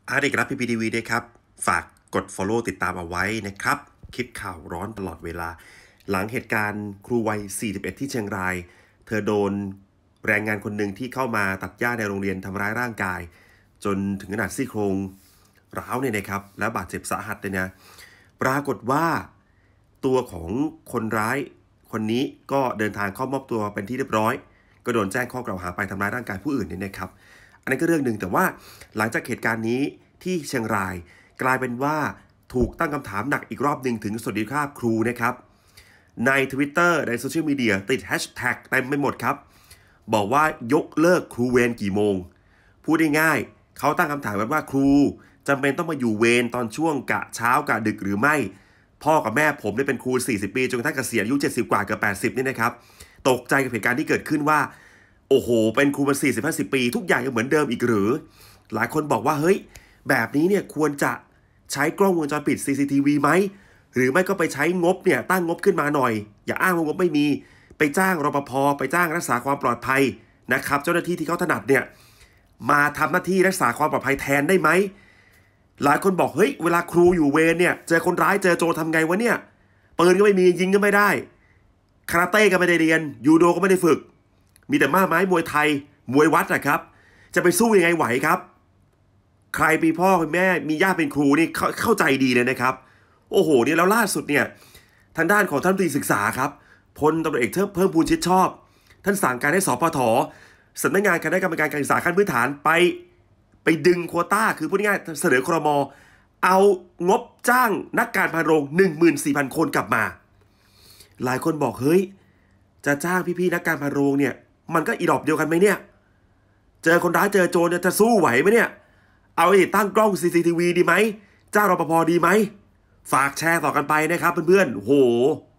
เด็กรับพีพีทีวีด้วยครับฝากกด follow ติดตามเอาไว้นะครับคลิปข่าวร้อนตลอดเวลาหลังเหตุการณ์ครูวัย41ที่เชียงรายเธอโดนแรงงานคนหนึ่งที่เข้ามาตัดหญ้าในโรงเรียนทำร้ายร่างกายจนถึงขนาดซี่โครงร้าวเนี่ยนะครับและบาดเจ็บสาหัสเลยนะปรากฏว่าตัวของคนร้ายคนนี้ก็เดินทางเข้ามอบตัวเป็นที่เรียบร้อยก็โดนแจ้งข้อกล่าวหาไปทำร้ายร่างกายผู้อื่นเนี่ยนะครับอันนั้นก็เรื่องหนึ่งแต่ว่าหลังจากเหตุการณ์นี้ที่เชียงรายกลายเป็นว่าถูกตั้งคำถามหนักอีกรอบหนึ่งถึงสวัสดิภาพครูนะครับใน Twitter ในโซเชียลมีเดียติดแฮชแท็กเต็มไปหมดครับบอกว่ายกเลิกครูเวรกี่โมงพูดได้ง่ายเขาตั้งคำถามว่าครูจำเป็นต้องมาอยู่เวรตอนช่วงกะเช้ากะดึกหรือไม่พ่อกับแม่ผมได้เป็นครู40ปีจนกระทั่งเกษียณอายุ70กว่าเกือบ80นี่นะครับตกใจกับเหตุการณ์ที่เกิดขึ้นว่าโอ้โหเป็นครูมา40-50ปีทุกอย่างยังเหมือนเดิมอีกหรือหลายคนบอกว่าเฮ้ยแบบนี้เนี่ยควรจะใช้กล้องวงจรปิด CCTV ไหมหรือไม่ก็ไปใช้งบเนี่ยตั้งงบขึ้นมาหน่อยอย่าอ้างว่างบไม่มีไปจ้างรปภไปจ้างรักษาความปลอดภัยนะครับเจ้าหน้าที่ที่เขาถนัดเนี่ยมาทำหน้าที่รักษาความปลอดภัยแทนได้ไหมหลายคนบอกเฮ้ยเวลาครูอยู่เวรเนี่ยเจอคนร้ายเจอโจรทำไงวะเนี่ยปืนก็ไม่มียิงก็ไม่ได้คาราเต้ก็ไม่ได้เรียนยูโดก็ไม่ได้ฝึกมีแต่ม้าไม้มวยไทยมวยวัดนะครับจะไปสู้ยังไงไหวครับใครมีพ่อเป็นแม่มีญาติเป็นครูนี่เข้าใจดีเลยนะครับโอ้โหเนี่ยแล้วล่าสุดเนี่ยทางด้านของท่านรัฐมนตรีศึกษาครับพลตำรวจเอกเพิ่มพูนชิดชอบท่านสั่งการให้สปท.สำนักงานคณะกรรมการการศึกษาขั้นพื้นฐานไปดึงโควต้าคือพูดง่ายๆเสนอครม.เอางบจ้างนักการพานโรง 14,000 คนกลับมาหลายคนบอกเฮ้ยจะจ้างพี่ๆนักการพานโรงเนี่ยมันก็อีดอกเดียวกันไหมเนี่ยเจอคนร้ายเจอโจรจะสู้ไหวไหมเนี่ยเอาไปติดตั้งกล้อง CCTV ดีไหมจ้างรปภดีไหมฝากแชร์ต่อกันไปนะครับเพื่อนๆโห